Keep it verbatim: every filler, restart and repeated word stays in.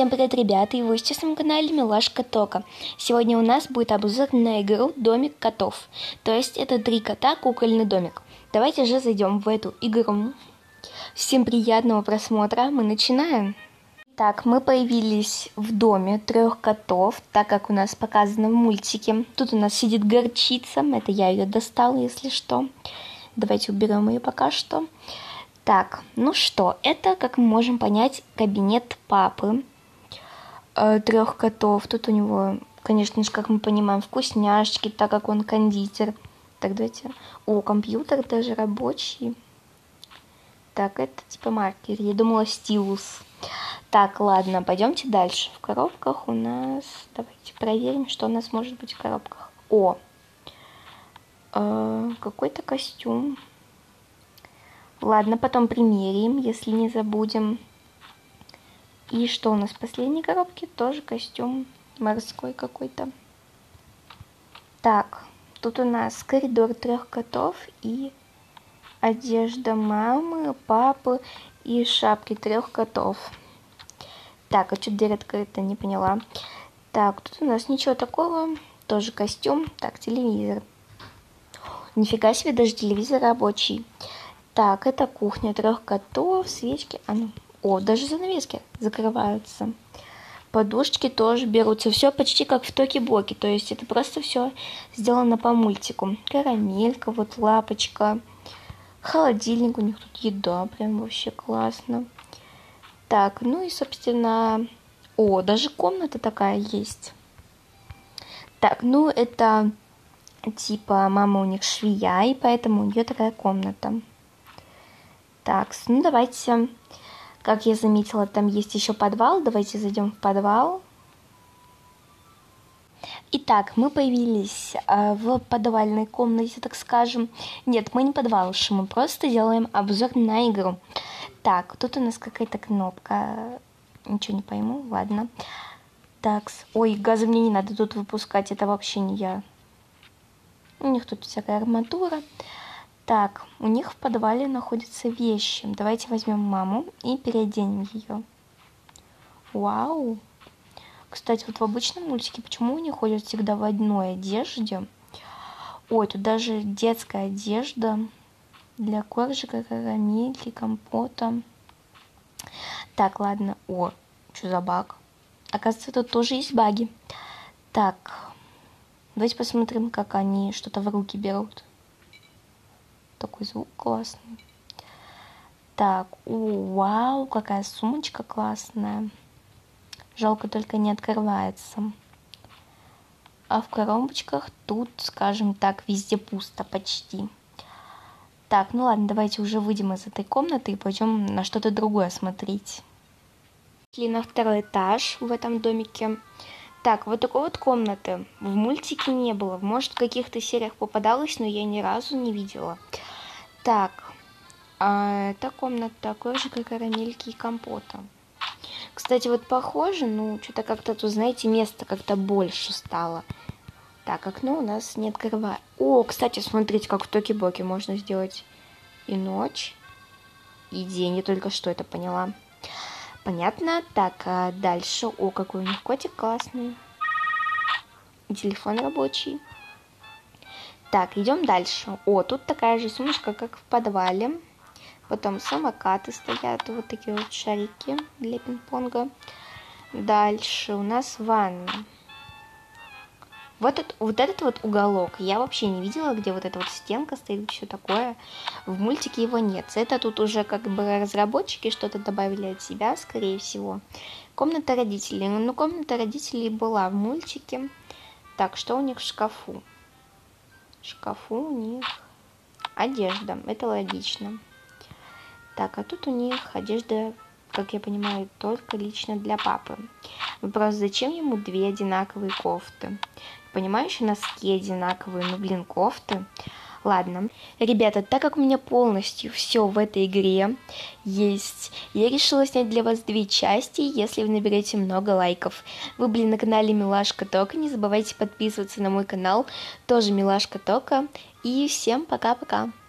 Всем привет, ребята, и вы сейчас на канале Милашка Тока. Сегодня у нас будет обзор на игру Домик котов. То есть это три кота, кукольный домик. Давайте же зайдем в эту игру. Всем приятного просмотра, мы начинаем. Так, мы появились в доме трех котов, так как у нас показано в мультике. Тут у нас сидит горчица, это я ее достала, если что. Давайте уберем ее пока что. Так, ну что, это, как мы можем понять, кабинет папы э, трех котов. Тут у него, конечно же, как мы понимаем, вкусняшки, так как он кондитер. Так, давайте... О, компьютер даже рабочий. Так, это типа маркер. Я думала, стилус. Так, ладно, пойдемте дальше. В коробках у нас... Давайте проверим, что у нас может быть в коробках. О, э, какой-то костюм. Ладно, потом примерим, если не забудем. И что у нас в последней коробке? Тоже костюм морской какой-то. Так, тут у нас коридор трех котов и одежда мамы, папы и шапки трех котов. Так, а что дверь открыта, не поняла. Так, тут у нас ничего такого, тоже костюм. Так, телевизор. Нифига себе, даже телевизор рабочий. Так, это кухня трех котов, свечки. А ну, о, даже занавески закрываются. Подушечки тоже берутся. Все почти как в Токи-Боки. То есть это просто все сделано по мультику. Карамелька, вот лапочка. Холодильник, у них тут еда. Прям вообще классно. Так, ну и, собственно... О, даже комната такая есть. Так, ну это типа мама у них швея, и поэтому у нее такая комната. Так, ну давайте, как я заметила, там есть еще подвал. Давайте зайдем в подвал. Итак, мы появились э, в подвальной комнате, так скажем. Нет, мы не подвалыши, мы просто делаем обзор на игру. Так, тут у нас какая-то кнопка. Ничего не пойму, ладно. Так, ой, газа мне не надо тут выпускать, это вообще не я. У них тут всякая арматура. Так, у них в подвале находятся вещи. Давайте возьмем маму и переоденем ее. Вау! Кстати, вот в обычном мультике почему они ходят всегда в одной одежде? Ой, тут даже детская одежда для коржика, карамельки, компота. Так, ладно. О, что за баг? Оказывается, тут тоже есть баги. Так, давайте посмотрим, как они что-то в руки берут. Такой звук классный. Так, о, вау, какая сумочка классная. Жалко, только не открывается. А в коробочках тут, скажем так, везде пусто почти. Так, ну ладно, давайте уже выйдем из этой комнаты и пойдем на что-то другое смотреть. Шли на второй этаж в этом домике. Так, вот такой вот комнаты в мультике не было. Может, в каких-то сериях попадалось, но я ни разу не видела. Так, а эта комната коржика, карамельки и компота. Кстати, вот похоже, ну, что-то как-то тут, знаете, места как-то больше стало. Так, окно у нас не открывает. О, кстати, смотрите, как в Токи-Боки можно сделать и ночь, и день. Я только что это поняла. Понятно. Так, а дальше. О, какой у них котик классный. И телефон рабочий. Так, идем дальше. О, тут такая же сумочка, как в подвале. Потом самокаты стоят, вот такие вот шарики для пинг-понга. Дальше у нас ванна. Вот, это, вот этот вот уголок я вообще не видела, где вот эта вот стенка стоит, все такое. В мультике его нет. Это тут уже как бы разработчики что-то добавили от себя, скорее всего. Комната родителей. Ну, комната родителей была в мультике. Так, что у них в шкафу? В шкафу у них одежда. Это логично. Так, а тут у них одежда, как я понимаю, только лично для папы. Вопрос, зачем ему две одинаковые кофты? Понимаю, еще носки одинаковые, ну блин, кофты. Ладно, ребята, так как у меня полностью все в этой игре есть, я решила снять для вас две части, если вы наберете много лайков. Вы были на канале Милашка Тока, не забывайте подписываться на мой канал, тоже Милашка Тока. И всем пока-пока.